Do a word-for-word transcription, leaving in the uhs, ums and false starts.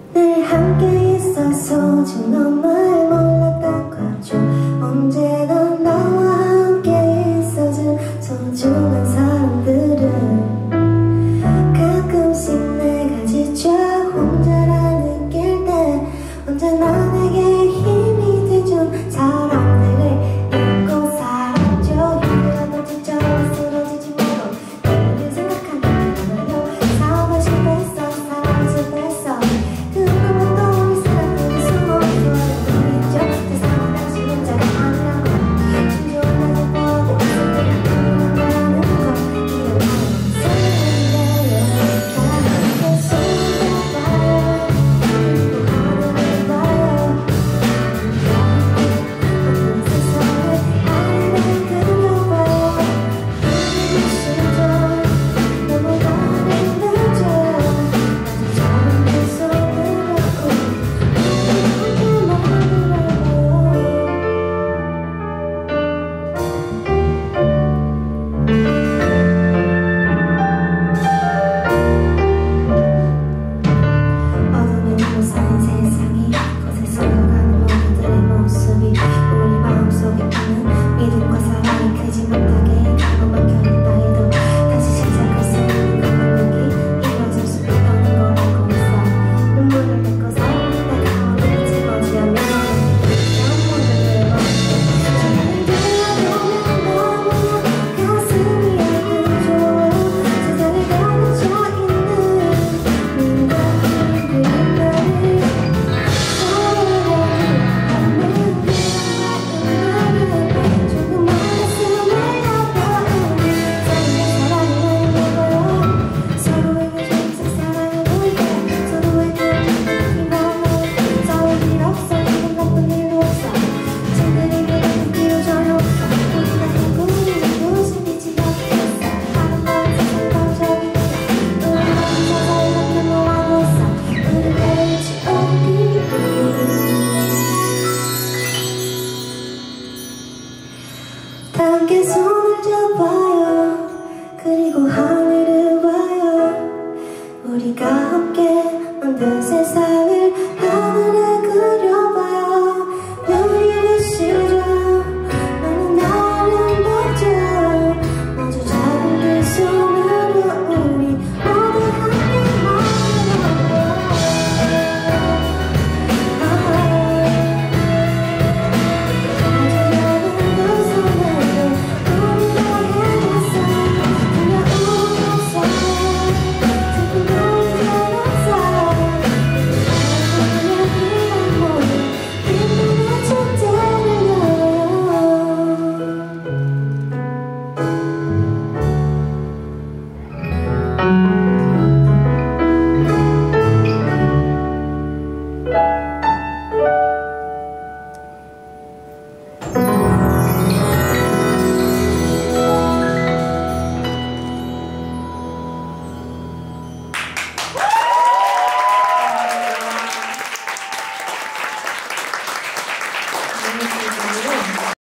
늘 함께 있어서 정말 몰랐던 거죠. 언제나 나와 함께 있어준 소중한 사람들은 가끔씩 내가 지쳐 혼자라 느낄 때 언제나 내게 힘이 돼준 사람들을 잊고 살았죠. 힘들어도 지쳐도 쓰러지지 말고 너를 생각하면 많아요. 사업을 실패했어 사랑을 실패했어 그러면 또 우리 사람들이 숨어줘야 되겠죠. 세상은 당신 혼자가 아니라고 진주한 낮에 보고 있을 때 그러면 거 이런 함께 손을 잡아요. 그리고 하늘을 봐요. 우리가 함께 만든 세상을 하늘에 그려봐요. 눈이 부시죠. 나는 나를 보죠. 마주 잡은 그 손으로 우리 모두 함께 만들어요. Thank you.